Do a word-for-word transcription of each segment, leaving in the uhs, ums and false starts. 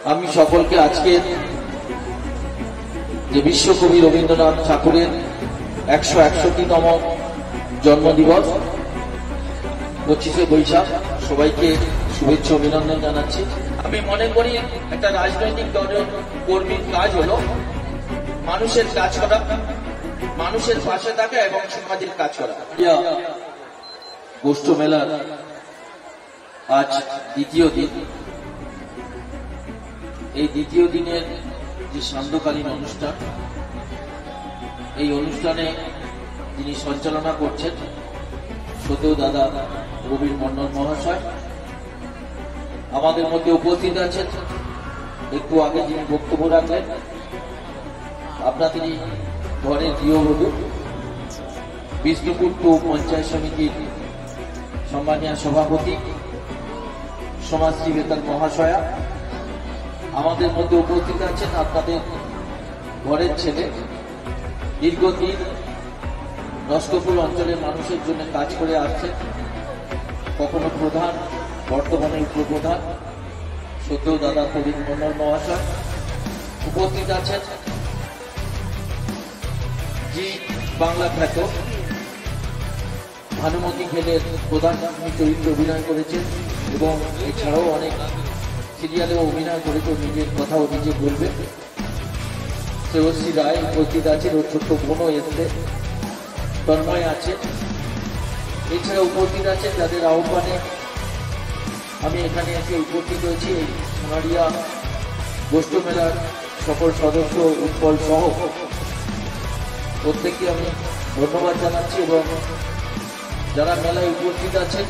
আমি সকলকে আজকে যে বিশ্বকবি রবীন্দ্রনাথ ঠাকুরের একশো একষট্টিতম জন্মদিবস পঁচিশে বৈশাখ সবাইকে শুভেচ্ছা অভিনন্দন জানাচ্ছি। আমি মনে করি একটা রাজনৈতিক দলের কর্মীর কাজ হলো মানুষের কাজ করা, মানুষের পাশে থাকা এবং সমাজের কাজ করা। গোষ্ঠ মেলার আজ দ্বিতীয় দিন। এই দ্বিতীয় দিনের যে সান্ধ্যকালীন অনুষ্ঠান, এই অনুষ্ঠানে যিনি সঞ্চালনা করছেন সতেও দাদা রবীন মন্ডল মহাশয়, আমাদের মধ্যে উপস্থিত আছেন একটু আগে যিনি বক্তব্য রাখলেন, আপনার তিনি ঘরের গৃহবধূ বিষ্ণুপুর টু পঞ্চায়েত সমিতির সম্মানীয় সভাপতি সমাজশ্রী বেতাল মহাশয়া, আমাদের মধ্যে উপস্থিত আছেন আপনাদের ঘরের ছেলে, দীর্ঘদিন নস্কপুর অঞ্চলের মানুষের জন্য কাজ করে আসছেন, কখনো প্রধান, বর্তমানে উপপ্রধান সতেও দাদা রবীন মন্ডল মহাশয়। উপস্থিত আছেন জি বাংলা খ্যাত ভানুমতি খেলের প্রধান চরিত্রে অভিনয় করেছেন এবং এছাড়াও অনেক সিরিয়ালেও অভিনয় করেছে, নিজের কথাও নিজে বলবে। শ্রেয়শ্রী রায় উপস্থিত আছেন, ওর ছোট্ট বোনও এসছে, তন্ময় আছে। এছাড়া উপস্থিত আছেন যাদের আহ্বানে আমি এখানে এসে উপস্থিত হয়েছি, এই সোনারিয়া গোষ্ঠ মেলার সকল সদস্য উৎপল সহ প্রত্যেককে আমি ধন্যবাদ জানাচ্ছি। এবং যারা মেলায় উপস্থিত আছেন,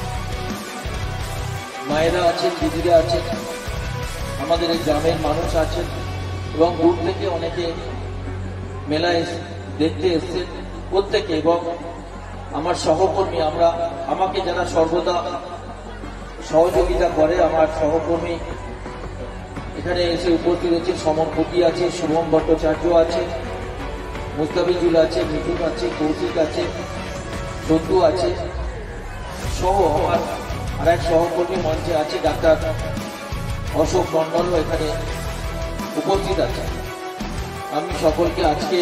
মায়েরা আছেন, দিদিরা আছেন, আমাদের এই গ্রামের মানুষ আছেন এবং দূর থেকে অনেকে মেলায় দেখতে এসছেন প্রত্যেকে। এবং আমার সহকর্মী, আমরা আমাকে যারা সর্বদা সহযোগিতা করে, আমার সহকর্মী এখানে এসে উপস্থিত হচ্ছে, সমর পতি আছে, শুভম ভট্টাচার্য আছে, মুস্তাফিজুল আছে, মিঠুন আছে, কৌশিক আছে, সন্তু আছে, সহ আমার আর এক সহকর্মী মঞ্চে আছে ডাক্তার অশোক মন্ডলও এখানে উপস্থিত আছে। আমি সকলকে আজকে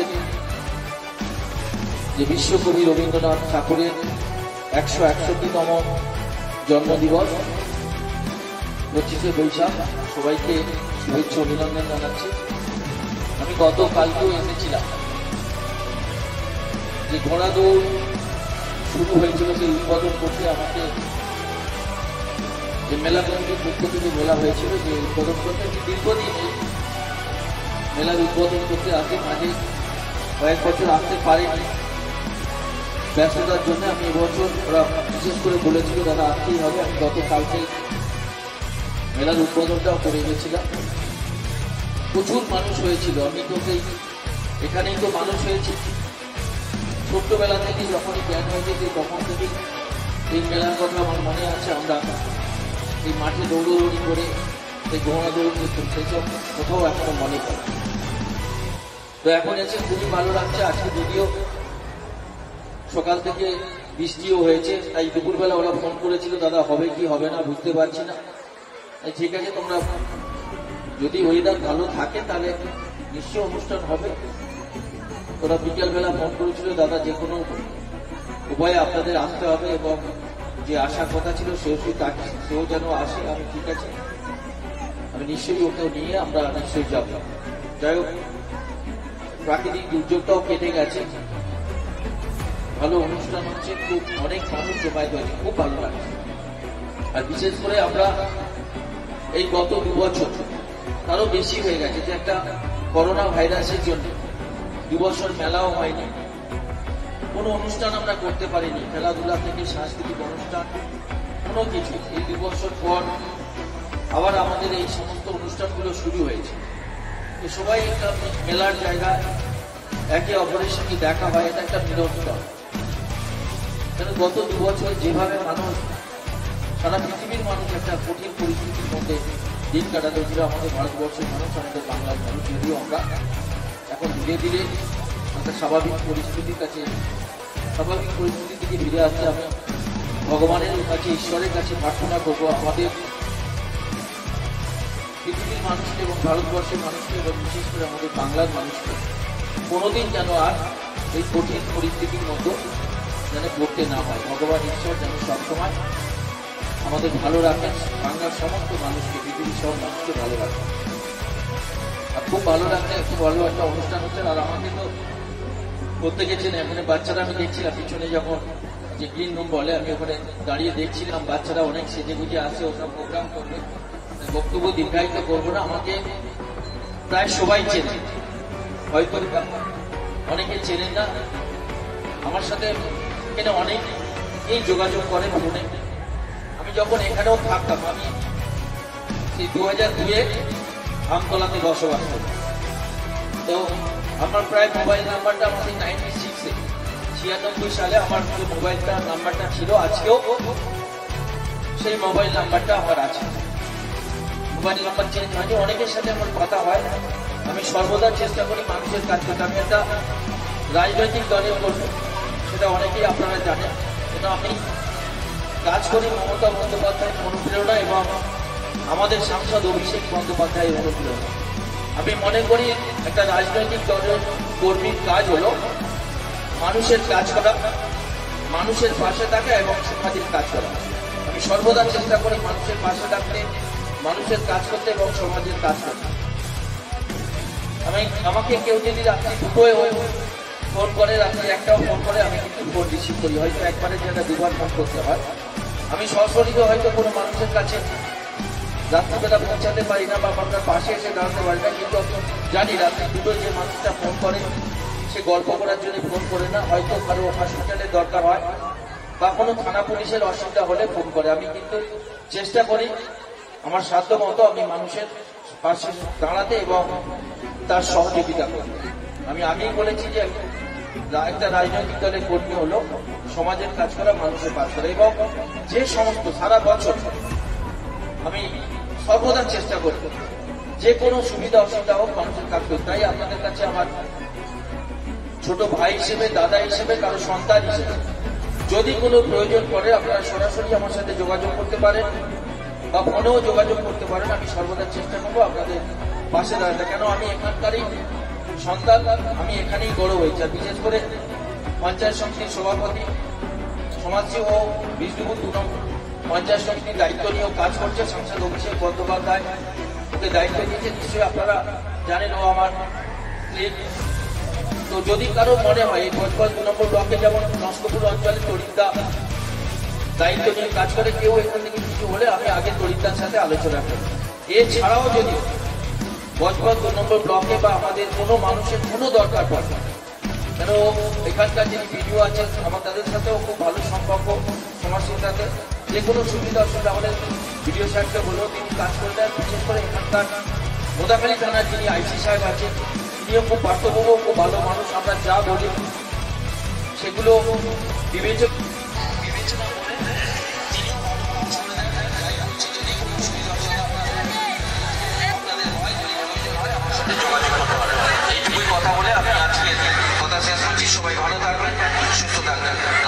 যে বিশ্বকবি রবীন্দ্রনাথ ঠাকুরের একশো একষট্টিতম জন্মদিবস পঁচিশে বৈশাখ সবাইকে শুভেচ্ছা অভিনন্দন জানাচ্ছি। আমি গতকালকেও এসেছিলাম, যে ঘোড়া দৌড় শুরু হয়েছিল সেই উদ্বোধন করতে, আমাকে যে মেলা কমিটির পক্ষ থেকে বলা হয়েছিল যে উদ্বোধন করতে, দীর্ঘদিন মেলার উদ্বোধন করতে আসে, মাঝে কয়েক বছর আসতে পারেনি ব্যস্ততার জন্য। আমি এবছর ওরা বিশেষ করে বলেছিল দাদা আসতেই হবে। আমি গতকালকে মেলার উদ্বোধনটাও করে গেছিলাম, প্রচুর মানুষ হয়েছিল। আমি তো সেই এখানেই তো মানুষ হয়েছি, ছোট্টবেলা থেকে যখনই জ্ঞান হয়েছে তখন থেকে এই মেলার কথা আমার মনে আছে। আমরা এই মাঠে দৌড়দৌড়ি করে এই ঘোড়া দৌড় করতাম, সেসব কোথাও এখনো মনে পড়ে। তো এখন এসে খুবই ভালো লাগছে। আজকে যদিও সকাল থেকে বৃষ্টিও হয়েছে, তাই দুপুরবেলা ওরা ফোন করেছিল দাদা হবে কি হবে না বুঝতে পারছি না। ঠিক আছে, তোমরা যদি ওয়েদার ভালো থাকে তাহলে নিশ্চয়ই অনুষ্ঠান হবে। ওরা বিকেলবেলা ফোন করেছিল দাদা যে কোনো উপায়ে আপনাদের আসতে হবে এবং যে আসার কথা ছিল সেও সেও যেন আসে। আমি ঠিক আছে, আমি নিশ্চয়ই ওকেও নিয়ে আমরা নিশ্চয়ই যাব। যাই হোক, প্রাকৃতিক দুর্যোগটাও কেটে গেছে, ভালো অনুষ্ঠান হচ্ছে, খুব অনেক মানুষ জমায়েত হয়েছে, খুব ভালো লাগছে। আর বিশেষ করে আমরা এই গত দু বছর তারও বেশি হয়ে গেছে যে একটা করোনা ভাইরাসের জন্য দু বছর মেলাও হয়নি, কোনো অনুষ্ঠান আমরা করতে পারিনি, খেলাধুলা থেকে সাংস্কৃতিক অনুষ্ঠান কোনো কিছু। এই দু বছর পর আবার আমাদের এই সমস্ত অনুষ্ঠানগুলো শুরু হয়েছে। তো সবাই একটা মেলার জায়গায় একে অপরের সঙ্গে দেখা হয়, এটা একটা মিলনস্থল। কেন গত দু বছর যেভাবে মানুষ, সারা পৃথিবীর মানুষ একটা কঠিন পরিস্থিতির মধ্যে দিন কাটাতে ছিল, আমাদের ভারতবর্ষের মানুষ, আমাদের বাংলার মানুষ, যদিও আমরা এখন ধীরে ধীরে একটা স্বাভাবিক পরিস্থিতির কাছে স্বাভাবিক পরিস্থিতি থেকে ফিরে আসছে। আমি ভগবানের কাছে, ঈশ্বরের কাছে প্রার্থনা করবো আমাদের পৃথিবীর মানুষকে এবং ভারতবর্ষের মানুষকে এবং বিশেষ করে আমাদের বাংলার মানুষকে কোনোদিন যেন আর এই কঠিন পরিস্থিতির মধ্যে যেন পড়তে না হয়। ভগবান ঈশ্বর যেন সবসময় আমাদের ভালো রাখেন, বাংলার সমস্ত মানুষকে, পৃথিবীর সব মানুষকে ভালো রাখেন। আর খুব ভালো লাগছে, খুব ভালো একটা অনুষ্ঠান হচ্ছে। আর আমাকে তো প্রত্যেকে চেনে, এখানে বাচ্চারা আমি দেখছিলাম পিছনে যখন যে গ্রিন রুম বলে, আমি ওখানে দাঁড়িয়ে দেখছিলাম বাচ্চারা অনেক সেজে গুজে আসে, ওসব প্রোগ্রাম করবে। বক্তব্য দীর্ঘায়িত করবো না। আমাকে প্রায় সবাই চেনে, হয়তো অনেকে চেনেন না। আমার সাথে এখানে অনেক এই যোগাযোগ করে ফোনে। আমি যখন এখানেও থাকতাম, আমি সেই দু হাজার দুয়ে আমতলাতে বসবাস করি। তো আমার প্রায় মোবাইল নাম্বারটা আমাদের নাইনটি সিক্সে ছিয়ানব্বই সালে আমার যে মোবাইলটা নাম্বারটা ছিল, আজকেও সেই মোবাইল নাম্বারটা আমার আছে। মোবাইল নাম্বার চেঞ্জ হয়নি। অনেকের সাথে আমার কথা হয়। আমি সর্বদা চেষ্টা করি মানুষের কাজ করতে। আমি একটা রাজনৈতিক দলের কর্মী, সেটা অনেকেই আপনারা জানেন। কিন্তু আমি কাজ করি মমতা বন্দ্যোপাধ্যায়ের অনুপ্রেরণা এবং আমাদের সাংসদ অভিষেক বন্দ্যোপাধ্যায়ের অনুপ্রেরণা। আমি মনে করি একটা রাজনৈতিক দলের কর্মীর কাজ হলো মানুষের কাজ করা, মানুষের পাশে থাকা এবং সমাজের কাজ করা। আমি সর্বদা চেষ্টা করি মানুষের পাশে থাকতে, মানুষের কাজ করতে এবং সমাজের কাজ করতে। আমি আমাকে কেউ যদি রাত্রি দুটোয় ফোন করে, রাত্রি একটাও ফোন করে, আমি কিন্তু ফোন রিসিভ করি। হয়তো একবারের জায়গায় দুবার ফোন করতে হয়। আমি সশরীরে হয়তো কোনো মানুষের কাছে রাত্রিবেলা পৌঁছাতে পারি না বা আপনার পাশে এসে দাঁড়াতে পারি না, কিন্তু জানি রাত্রি দুটো যে মানুষটা ফোন করে সে গল্প করার জন্য ফোন করে না, হয়তো কারো হসপিটালের দরকার হয় বা কোনো থানা পুলিশের অসুবিধা হলে ফোন করে। আমি কিন্তু চেষ্টা করি আমার সাধ্য মতো আমি মানুষের পাশে দাঁড়াতে এবং তার সহযোগিতা করি। আমি আগেই বলেছি যে একটা রাজনৈতিক দলের কর্মী হলো সমাজের কাজ করা, মানুষের কাজ করা এবং যে সমস্ত সারা বছর আমি সর্বদা চেষ্টা করি যে কোনো সুবিধা অসুবিধা হোক মানুষের কাজ করতে। তাই আপনাদের কাছে আমার ছোট ভাই হিসেবে, দাদা হিসেবে, কারো সন্তান হিসেবে যদি কোনো প্রয়োজন পড়ে আপনারা সরাসরি আমার সাথে যোগাযোগ করতে পারেন বা ফোনেও যোগাযোগ করতে পারেন। আমি সর্বদা চেষ্টা করবো আপনাদের পাশে দাঁড়াতে। কেন আমি এখানকারই সন্তান, আমি এখানেই বড় হয়েছি। আর বিশেষ করে পঞ্চায়েত সমিতির সভাপতি সমাজসেবী ও বিষ্ণুপুর দু নম্বর পঞ্চায়েত সমিতির দায়িত্ব নিয়েও কাজ করছে সাংসদ অভিষেক বন্দ্যোপাধ্যায়, ওকে দায়িত্ব দিয়েছে। নিশ্চয়ই আপনারা জানেন ও আমার। তো যদি কারো মনে হয় এই বজবজ দু নম্বর ব্লকে যেমন নস্কপুর অঞ্চলে তরিদা দায়িত্ব নিয়ে কাজ করে, কেউ এখান থেকে কিছু হলে আমি আগে তরিদার সাথে আলোচনা করি। এছাড়াও যদি বজবজ দু নম্বর ব্লকে বা আমাদের কোনো মানুষের কোনো দরকার পড়ে, কেন এখানকার যিনি ভিডিও আছেন আমার তাদের সাথেও খুব ভালো সম্পর্ক, সমাজের সাথে যে কোনো সুবিধা অসুবিধা আমাদের ভিডিও সাহেবকে বলেও তিনি কাজ করে দেন। বিশেষ করে এখানকার মোদাখালী থানার যিনি আইসি সাহেব আছেন তিনিও খুব বাস্তবজ্ঞ, খুব ভালো মানুষ। আমরা যা বলি সেগুলো বিবেচনা বিবেচনা করে তিনিও এইটুকুই কথা বলে আমি আজকে কথা শেষ করছি। সবাই ভালো থাকবেন, সুস্থ থাকবেন।